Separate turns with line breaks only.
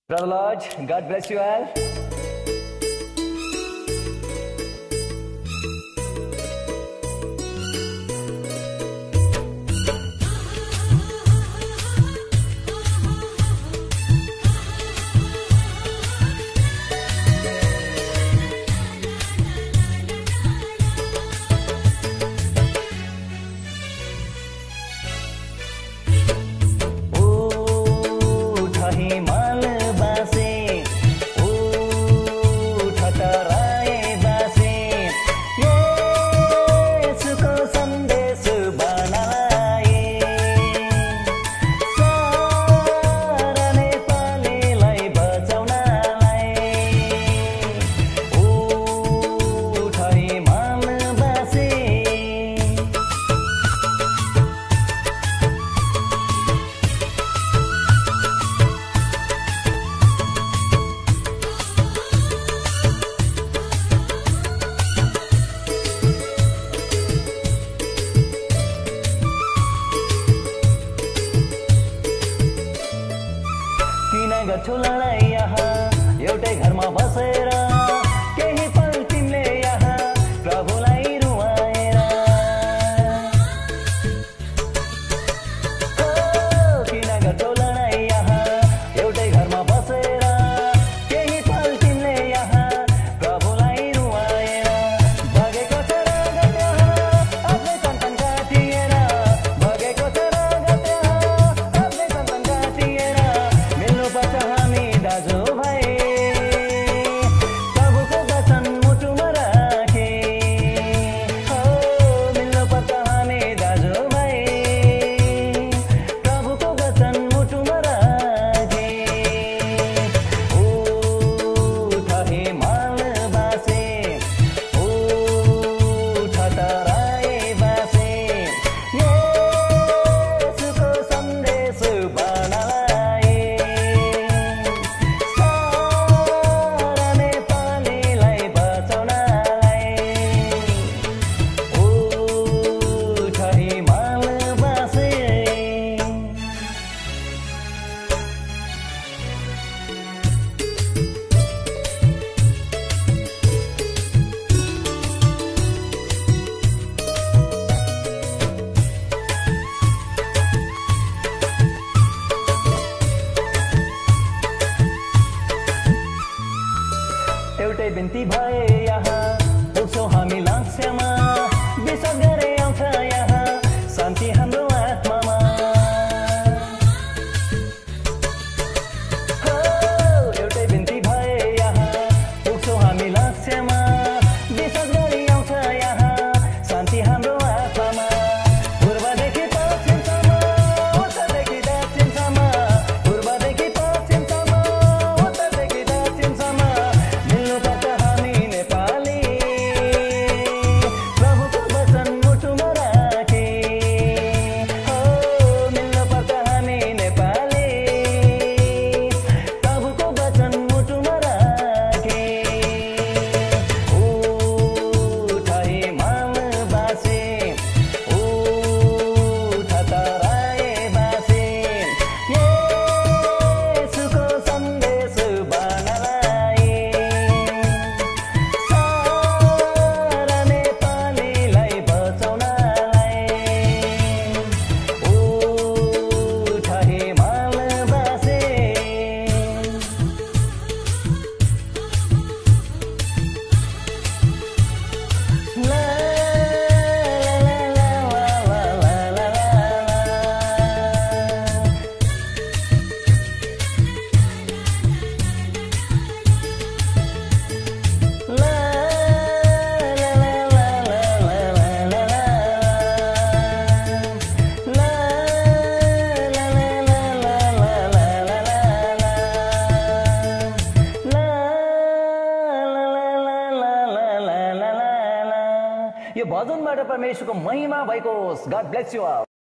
Brother Lodge, God bless you all. गर्छौ लडाई यहाँ एउटै घरमा बसेर केही पल तिमीले यहाँ प्रभुलाई रुवाएर किन गर्छौ लडाई यहाँ एउटै घरमा बसेर केही पल तिमीले यहाँ प्रभुलाई रुवाएर भगेको छ रगत आफ्नै सन्तान काटिएर भगेको छ रगत आफ्नै सन्तान काटिएर मिल्नुपर्छ हामी दाजु भाइ प्रभुको वचन मुटुमा राखे मिल्नुपर्छ हामी दाजु भाइ प्रभुको वचन मुटुमा राखे उठ हिमाल बासे उठ तराई बासे येशूको सन्देश बढाए एउटै बिन्ती भए यहाँ पुग्छौँ हामी लक्ष्यमा विश्वास गरे आउँछ यहाँ शान्ति हाम्रो आत्मामा एउटै बिन्ती भए यहाँ पुग्छौँ हामी लक्ष्यमा विश्वास गरे आउँछ यहाँ शान्ति हाम्रो आत्मामा पूर्वदेखि पश्चिमसम्म उत्तरदेखि दक्षिणसम्म पूर्वदेखि पश्चिमसम्म उत्तरदेखि दक्षिणसम्म यो भजनबाट परमेश्वरको महिमा भएको होस्। God bless you all.